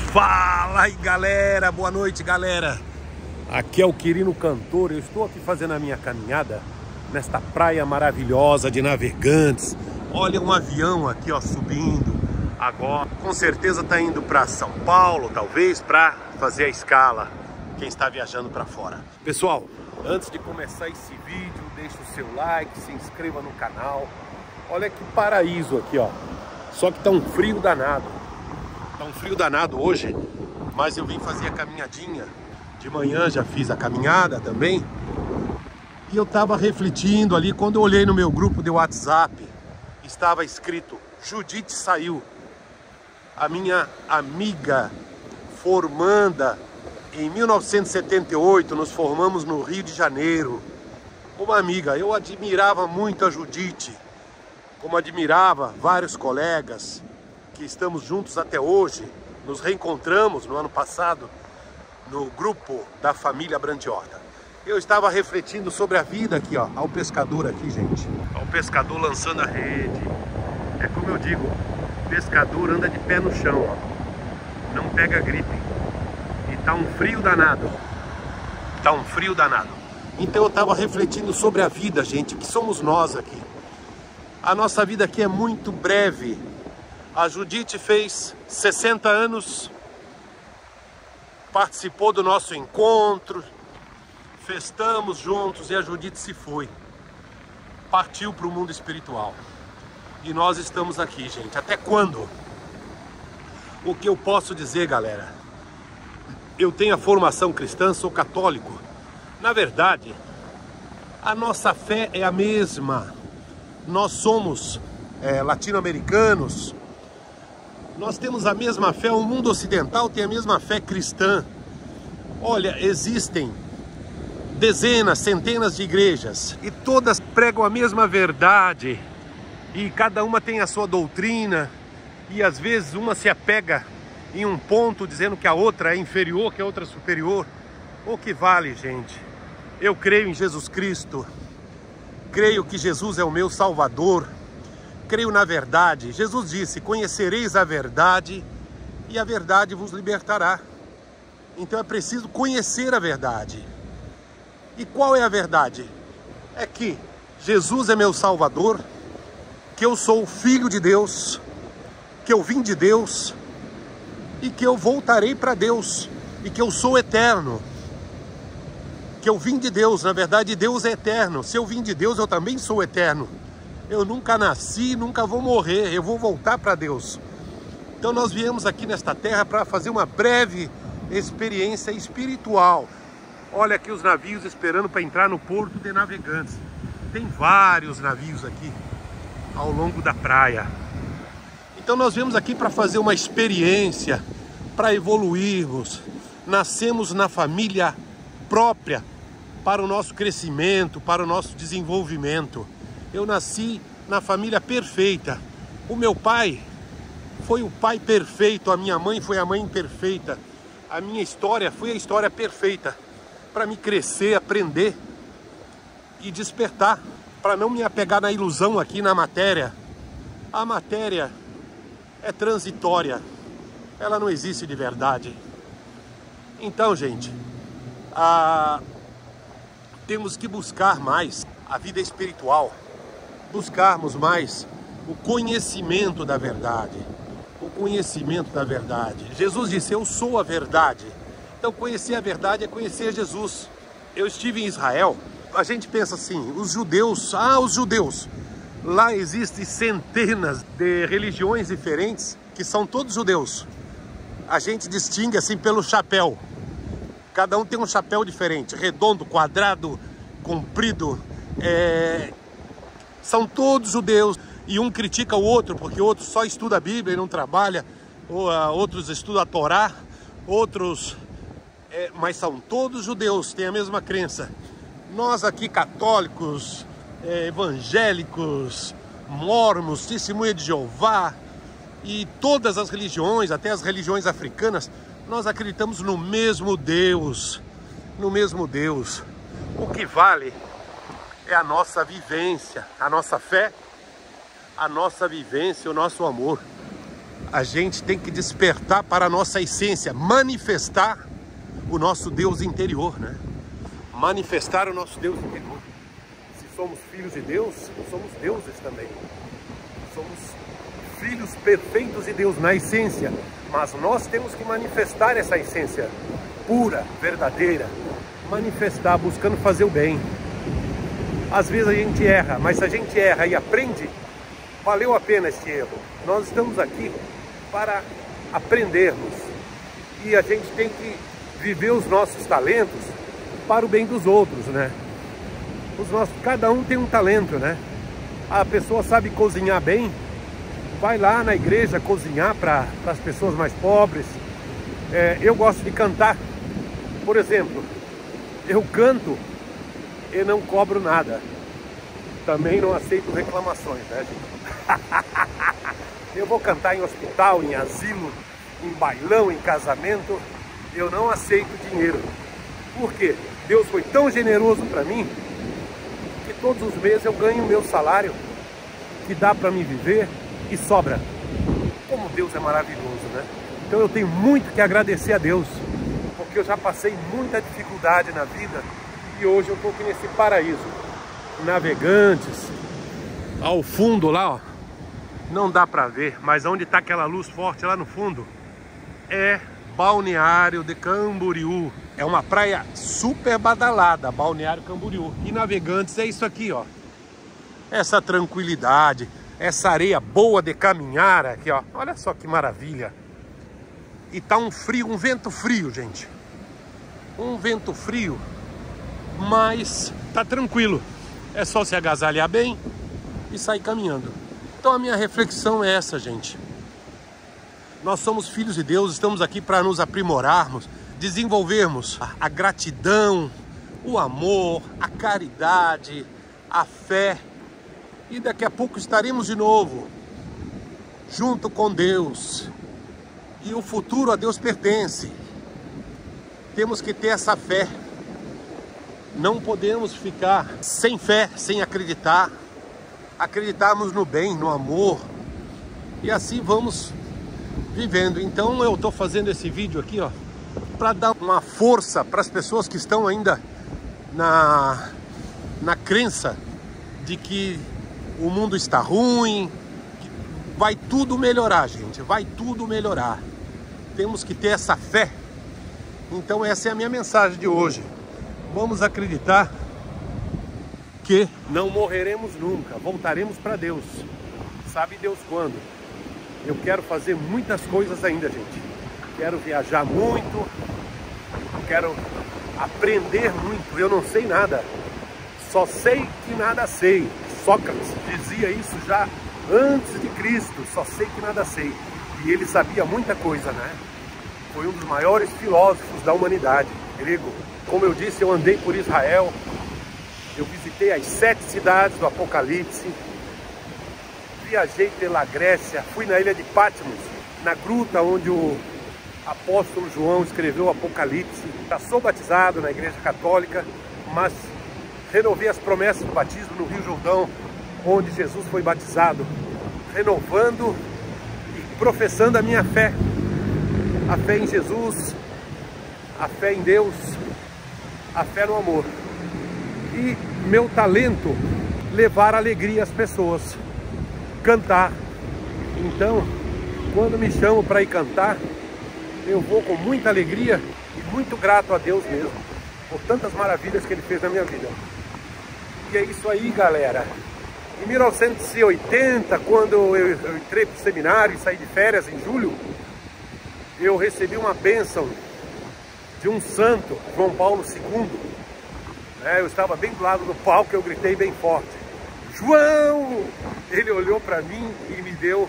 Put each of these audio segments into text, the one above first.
Fala aí, galera, boa noite, galera. Aqui é o Quirino Cantor. Eu estou aqui fazendo a minha caminhada nesta praia maravilhosa de Navegantes. Olha um avião aqui, ó, subindo agora. Com certeza tá indo para São Paulo, talvez, para fazer a escala. Quem está viajando para fora. Pessoal, antes de começar esse vídeo, deixa o seu like, se inscreva no canal. Olha que paraíso aqui, ó. Só que tá um frio danado. Tá um frio danado hoje, mas eu vim fazer a caminhadinha. De manhã já fiz a caminhada também. E eu tava refletindo ali, quando eu olhei no meu grupo de WhatsApp, estava escrito: Judite saiu. A minha amiga formanda em 1978, nos formamos no Rio de Janeiro. Uma amiga, eu admirava muito a Judite, como admirava vários colegas que estamos juntos até hoje. Nos reencontramos no ano passado no grupo da família Brandiotta. Eu estava refletindo sobre a vida aqui, ó. Olha o pescador aqui, gente. Olha o pescador lançando a rede. É como eu digo, pescador anda de pé no chão, ó. Não pega gripe. E tá um frio danado. Tá um frio danado. Então eu estava refletindo sobre a vida, gente, que somos nós aqui. A nossa vida aqui é muito breve. A Judite fez 60 anos, participou do nosso encontro, festamos juntos e a Judite se foi. Partiu para o mundo espiritual. E nós estamos aqui, gente. Até quando? O que eu posso dizer, galera? Eu tenho a formação cristã, sou católico. Na verdade, a nossa fé é a mesma. Nós somos latino-americanos. Nós temos a mesma fé, o mundo ocidental tem a mesma fé cristã. Olha, existem dezenas, centenas de igrejas e todas pregam a mesma verdade. E cada uma tem a sua doutrina e às vezes uma se apega em um ponto dizendo que a outra é inferior, que a outra é superior. O que vale, gente? Eu creio em Jesus Cristo. Creio que Jesus é o meu Salvador. Creio na verdade. Jesus disse: conhecereis a verdade e a verdade vos libertará. Então é preciso conhecer a verdade. E qual é a verdade? É que Jesus é meu Salvador, que eu sou o Filho de Deus, que eu vim de Deus e que eu voltarei para Deus e que eu sou eterno. Que eu vim de Deus, na verdade Deus é eterno. Se eu vim de Deus, eu também sou eterno. Eu nunca nasci, nunca vou morrer, eu vou voltar para Deus. Então nós viemos aqui nesta terra para fazer uma breve experiência espiritual. Olha aqui os navios esperando para entrar no porto de Navegantes. Tem vários navios aqui ao longo da praia. Então nós viemos aqui para fazer uma experiência, para evoluirmos. Nascemos na família própria para o nosso crescimento, para o nosso desenvolvimento. Eu nasci na família perfeita. O meu pai foi o pai perfeito, a minha mãe foi a mãe perfeita. A minha história foi a história perfeita para me crescer, aprender e despertar, para não me apegar na ilusão aqui na matéria. A matéria é transitória, ela não existe de verdade. Então, gente, temos que buscar mais a vida espiritual. Buscarmos mais o conhecimento da verdade. O conhecimento da verdade. Jesus disse: eu sou a verdade. Então conhecer a verdade é conhecer Jesus. Eu estive em Israel. A gente pensa assim, os judeus, os judeus. Lá existem centenas de religiões diferentes que são todos judeus. A gente distingue assim pelo chapéu. Cada um tem um chapéu diferente, redondo, quadrado, comprido. São todos judeus e um critica o outro porque o outro só estuda a Bíblia e não trabalha, outros estudam a Torá, outros, mas são todos judeus, têm a mesma crença. Nós aqui católicos, evangélicos, mormons, testemunha de Jeová e todas as religiões, até as religiões africanas, nós acreditamos no mesmo Deus, no mesmo Deus. O que vale é a nossa vivência, a nossa fé, a nossa vivência, o nosso amor. a gente tem que despertar para a nossa essência, manifestar o nosso Deus interior, né? Manifestar o nosso Deus interior. Se somos filhos de Deus, somos deuses também. Somos filhos perfeitos de Deus na essência, mas nós temos que manifestar essa essência pura, verdadeira, manifestar, buscando fazer o bem. Às vezes a gente erra, mas se a gente erra e aprende, valeu a pena esse erro. Nós estamos aqui para aprendermos e a gente tem que viver os nossos talentos para o bem dos outros, né? Cada um tem um talento, né? A pessoa sabe cozinhar bem, vai lá na igreja cozinhar para as pessoas mais pobres. Eu gosto de cantar, por exemplo, eu canto e não cobro nada. Também não aceito reclamações, né, gente? Eu vou cantar em hospital, em asilo, em bailão, em casamento, eu não aceito dinheiro. Por quê? Deus foi tão generoso para mim que todos os meses eu ganho o meu salário, que dá para me viver e sobra. Como Deus é maravilhoso, né? Então eu tenho muito que agradecer a Deus, porque eu já passei muita dificuldade na vida e hoje eu estou aqui nesse paraíso. Navegantes, ao fundo lá, ó, não dá para ver, mas onde está aquela luz forte lá no fundo é Balneário de Camboriú. É uma praia super badalada, Balneário Camboriú. E Navegantes é isso aqui, ó. Essa tranquilidade, essa areia boa de caminhar aqui, ó. Olha só que maravilha. E tá um frio, um vento frio, gente. Um vento frio, mas tá tranquilo. É só se agasalhar bem e sair caminhando. Então a minha reflexão é essa, gente. Nós somos filhos de Deus, estamos aqui para nos aprimorarmos, desenvolvermos a gratidão, o amor, a caridade, a fé. E daqui a pouco estaremos de novo junto com Deus. E o futuro a Deus pertence. Temos que ter essa fé. Não podemos ficar sem fé, sem acreditar. Acreditarmos no bem, no amor. E assim vamos vivendo. Então eu estou fazendo esse vídeo aqui, ó, para dar uma força para as pessoas que estão ainda na crença de que o mundo está ruim, que vai tudo melhorar, gente, vai tudo melhorar. Temos que ter essa fé. Então essa é a minha mensagem de hoje. Vamos acreditar que não morreremos nunca, voltaremos para Deus. Sabe Deus quando? Eu quero fazer muitas coisas ainda, gente. Quero viajar muito, quero aprender muito. Eu não sei nada, só sei que nada sei. Sócrates dizia isso já antes de Cristo, só sei que nada sei. E ele sabia muita coisa, né? Foi um dos maiores filósofos da humanidade, grego. Como eu disse, eu andei por Israel, eu visitei as 7 cidades do Apocalipse, viajei pela Grécia, fui na ilha de Patmos, na gruta onde o apóstolo João escreveu o Apocalipse. Já sou batizado na igreja católica, mas renovei as promessas do batismo no Rio Jordão, onde Jesus foi batizado, renovando e professando a minha fé. A fé em Jesus, a fé em Deus, a fé no amor. E meu talento, levar alegria às pessoas, cantar. Então, quando me chamam para ir cantar, eu vou com muita alegria e muito grato a Deus mesmo, por tantas maravilhas que Ele fez na minha vida. E é isso aí, galera. Em 1980, quando eu entrei para o seminário e saí de férias em julho, eu recebi uma bênção de um santo, João Paulo II. Eu estava bem do lado do palco, eu gritei bem forte: João! Ele olhou para mim e me deu...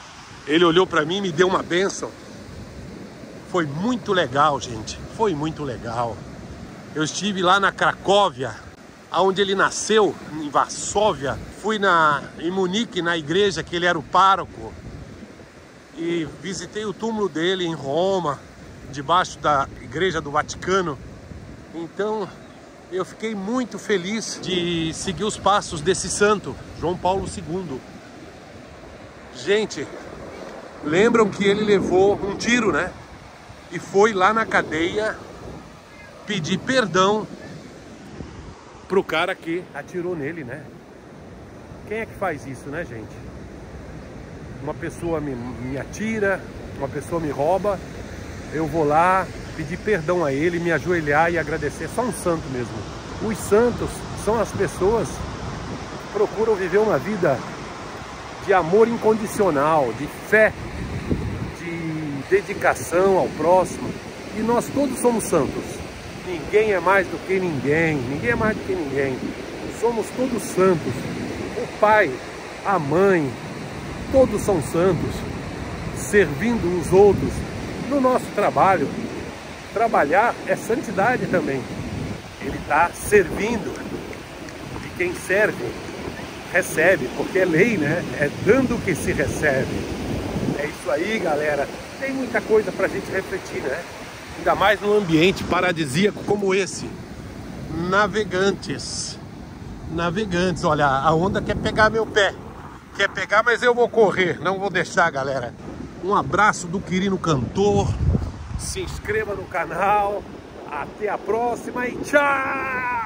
uma bênção. Foi muito legal, gente. Foi muito legal. Eu estive lá na Cracóvia, onde ele nasceu, em Varsóvia. Fui em Munique, na igreja que ele era o pároco. E visitei o túmulo dele em Roma, debaixo da igreja do Vaticano. Então, eu fiquei muito feliz de seguir os passos desse santo, João Paulo II. Gente, Lembram que ele levou um tiro, né? E foi lá na cadeia pedir perdão pro cara que atirou nele, né? Quem é que faz isso, né, gente? Uma pessoa me atira, uma pessoa me rouba, eu vou lá pedir perdão a ele, me ajoelhar e agradecer. Só um santo mesmo. Os santos são as pessoas que procuram viver uma vida de amor incondicional, de fé, de dedicação ao próximo. E nós todos somos santos. Ninguém é mais do que ninguém. Ninguém é mais do que ninguém. Somos todos santos. O pai, a mãe, todos são santos, servindo os outros no nosso trabalho. Trabalhar é santidade também. Ele está servindo. E quem serve, recebe, porque é lei, né? É dando que se recebe. É isso aí, galera. Tem muita coisa pra gente refletir, né? Ainda mais num ambiente paradisíaco como esse. Navegantes. Navegantes, olha, a onda quer pegar meu pé. Quer pegar, mas eu vou correr. Não vou deixar, galera. Um abraço do Quirino Cantor. Se inscreva no canal. Até a próxima e tchau!